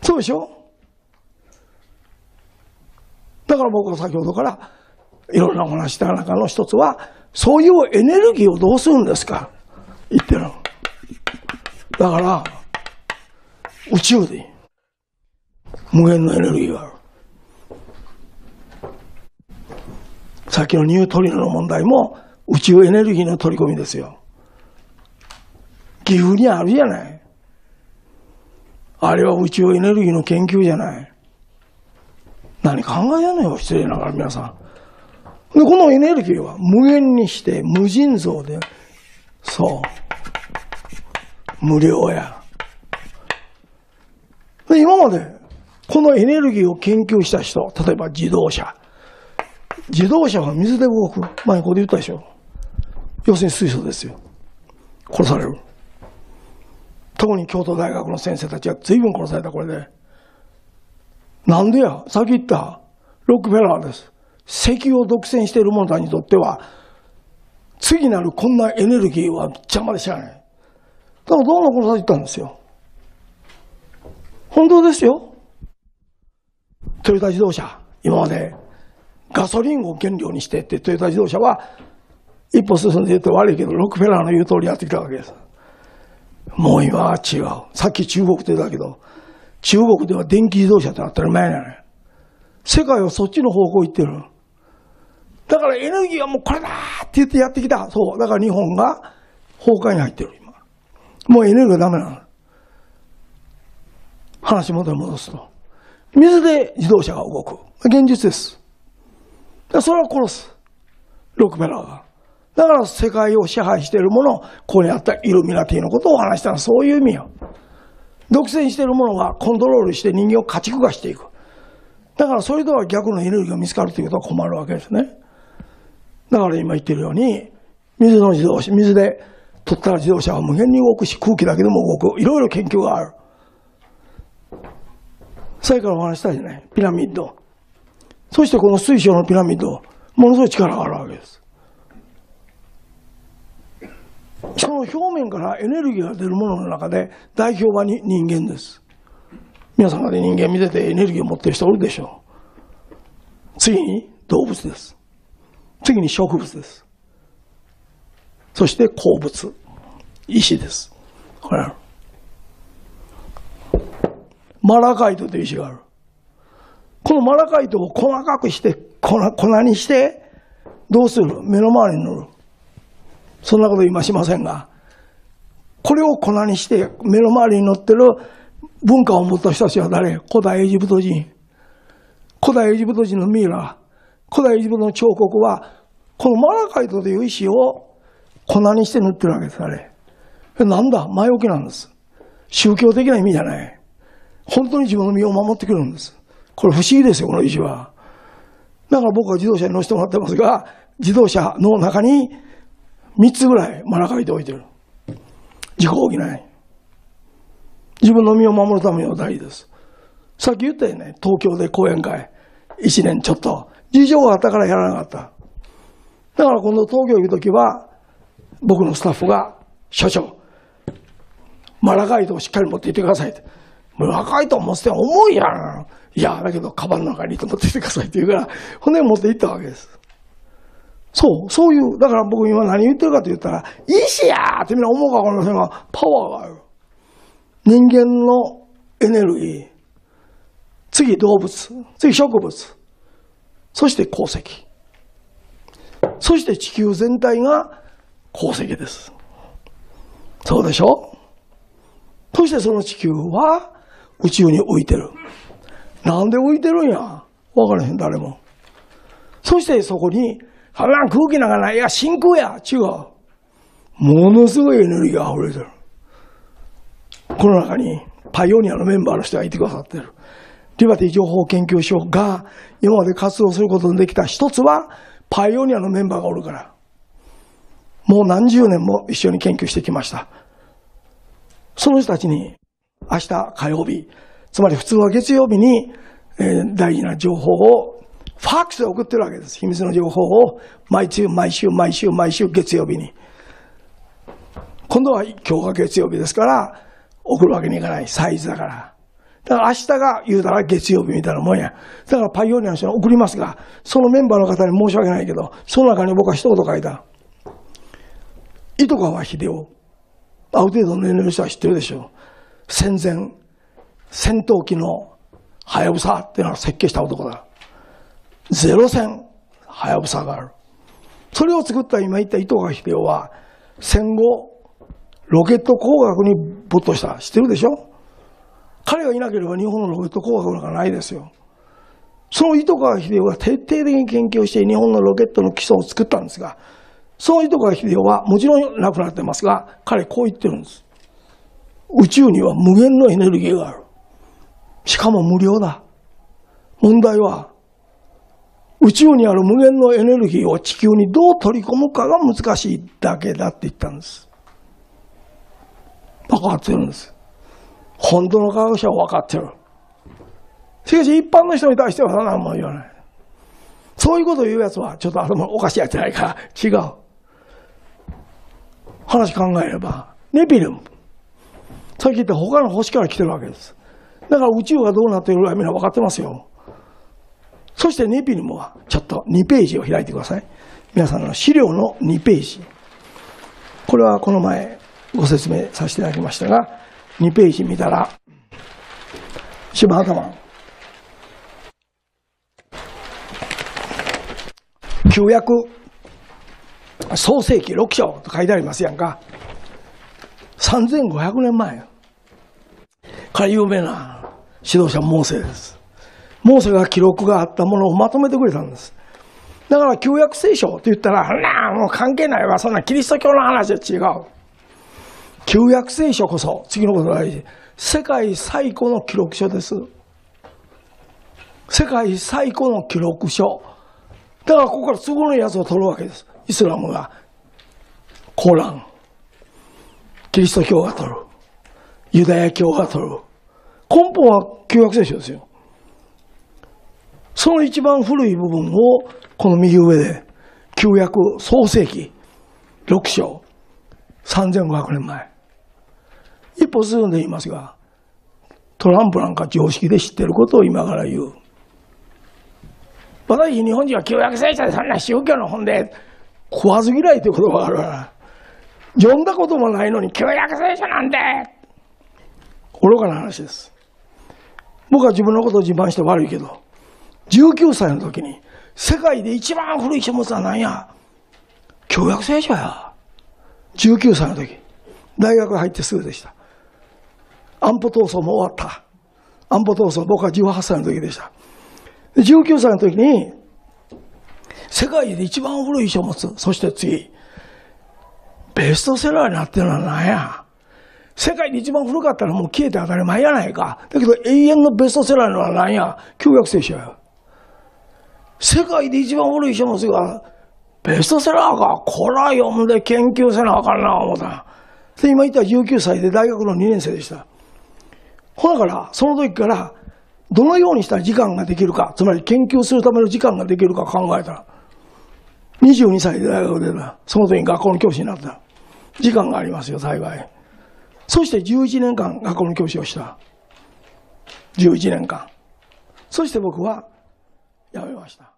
そうでしょ。だから僕は先ほどからいろんなお話した中の一つは、そういうエネルギーをどうするんですか言ってるの。だから宇宙で無限のエネルギーがある。さっきのニュートリノの問題も宇宙エネルギーの取り込みですよ。岐阜にあるじゃない。あれは宇宙エネルギーの研究じゃない。何考えやんのよ、失礼ながら皆さん。で、このエネルギーは無限にして無尽蔵で、そう、無料や。で、今までこのエネルギーを研究した人、例えば自動車。自動車は水で動く。前ここで言ったでしょ。要するに水素ですよ。殺される。特に京都大学の先生たちは随分殺された、これで。なんでや、さっき言ったロックフェラーです。石油を独占している者たちにとっては、次なるこんなエネルギーは邪魔でしゃあない。だからどんどん殺されていったんですよ。本当ですよ。トヨタ自動車、今までガソリンを原料にしてってトヨタ自動車は一歩進んで言うと悪いけど、ロックフェラーの言う通りやってきたわけです。もう今は違う。さっき中国って言ったけど、中国では電気自動車って当たり前なのよ。世界はそっちの方向行ってる。だからエネルギーはもうこれだって言ってやってきた。そう。だから日本が崩壊に入ってる、今。もうエネルギーはダメなの。話戻すと。水で自動車が動く。現実です。それは殺す。ロックフェラーが。だから世界を支配しているものを、ここにあったイルミナティのことを話したのはそういう意味よ。独占しているものがコントロールして人間を家畜化していく。だからそれとは逆のエネルギーが見つかるということは困るわけですね。だから今言ってるように、水の自動車、水で取ったら自動車は無限に動くし、空気だけでも動く。いろいろ研究がある。さっきからお話したじゃない。ピラミッド。そしてこの水晶のピラミッド、ものすごい力があるわけです。その表面からエネルギーが出るものの中で代表は人間です。皆様で人間見ててエネルギーを持っている人おるでしょう。次に動物です。次に植物です。そして鉱物、石です。これマラカイトという石がある。このマラカイトを細かくして粉にしてどうする？目の周りに塗る。そんなこと今しませんが、これを粉にして目の周りに乗ってる文化を持った人たちは誰？古代エジプト人。古代エジプト人のミイラ、古代エジプトの彫刻はこのマラカイトという石を粉にして塗ってるわけです、あれ。なんだ？前置きなんです。宗教的な意味じゃない。本当に自分の身を守ってくれるんです。これ不思議ですよ、この石は。だから僕は自動車に乗せてもらってますが、自動車の中に3つぐらいマラカイト置いてる。自己補い。自分の身を守るための大事です。さっき言ったよね、東京で講演会、1年ちょっと。事情があったからやらなかった。だから今度東京行くときは、僕のスタッフが、所長、マラカイトをしっかり持っていってくださいって。マラカイトを持ってて重いやん。いや、だけど、カバンの中に持っていってくださいって言うから、ほんで持って行ったわけです。そういう、だから僕今何言ってるかと言ったら、石やーってみんな思うかもしれませんが、パワーがある。人間のエネルギー、次動物、次植物、そして鉱石。そして地球全体が鉱石です。そうでしょ？そしてその地球は宇宙に浮いてる。なんで浮いてるんや？わからへん、誰も。そしてそこに、空気なんかない。いや、真空や。違う。ものすごいエネルギーが溢れてる。この中にパイオニアのメンバーの人がいてくださってる。リバティ情報研究所が今まで活動することのできた一つは、パイオニアのメンバーがおるから。もう何十年も一緒に研究してきました。その人たちに明日火曜日、つまり普通は月曜日に、大事な情報をファックスで送ってるわけです。秘密の情報を毎週月曜日に。今度は今日が月曜日ですから送るわけにいかない。サイズだから。 だから明日が言うたら月曜日みたいなもんや。だからパイオニアの人に送りますが、そのメンバーの方に申し訳ないけど、その中に僕は一言書いた。糸川秀夫。ある程度の年齢の人は知ってるでしょう。戦前、戦闘機のはやぶさっていうのを設計した男だ。0戦はやぶさがある。それを作った今言った糸川秀夫は、戦後、ロケット工学に没頭した。知ってるでしょ？彼がいなければ日本のロケット工学なんかないですよ。その糸川秀夫が徹底的に研究して日本のロケットの基礎を作ったんですが、その糸川秀夫はもちろん亡くなってますが、彼こう言ってるんです。宇宙には無限のエネルギーがある。しかも無料だ。問題は、宇宙にある無限のエネルギーを地球にどう取り込むかが難しいだけだって言ったんです。分かってるんです。本当の科学者は分かってる。しかし一般の人に対しては何も言わない。そういうことを言うやつはちょっと頭おかしいやつじゃないから違う。話考えれば、ネピルム。さっき言った他の星から来てるわけです。だから宇宙がどうなっているかみんな分かってますよ。そしてネピルムはちょっと2ページを開いてください。皆さんの資料の2ページ。これはこの前ご説明させていただきましたが、2ページ見たら、柴頭。旧約創世記6章と書いてありますやんか。3500年前。彼有名な指導者モーセです。モーセが記録があったものをまとめてくれたんです。だから旧約聖書って言ったら、もう関係ないわ。そんなキリスト教の話は違う。旧約聖書こそ、次のことが大事。世界最古の記録書です。世界最古の記録書。だからここから都合のいいやつを取るわけです。イスラムがコーラン、キリスト教が取る、ユダヤ教が取る。根本は旧約聖書ですよ。その一番古い部分をこの右上で旧約創世記6章3500年前。一歩進んで言いますが、トランプなんか常識で知ってることを今から言う。私、日本人は旧約聖書でそんな宗教の本で食わず嫌いという言葉があるから、読んだこともないのに旧約聖書なんて愚かな話です。僕は自分のことを自慢して悪いけど、19歳の時に世界で一番古い書物は何や？旧約聖書や。19歳の時、大学入ってすぐでした。安保闘争も終わった。安保闘争、僕は18歳の時でした。19歳の時に、世界で一番古い書物、そして次、ベストセラーになってるのは何や。世界で一番古かったらもう消えて当たり前やないか。だけど永遠のベストセラーのは何や。旧約聖書や。世界で一番古い書物がベストセラーか。こら読んで研究せなあかんな思った。で、今言った19歳で大学の2年生でした。ほなから、その時から、どのようにしたら時間ができるか、つまり研究するための時間ができるか考えたら、22歳で大学出た。その時に学校の教師になった。時間がありますよ、幸い。そして11年間学校の教師をした。11年間。そして僕は辞めました。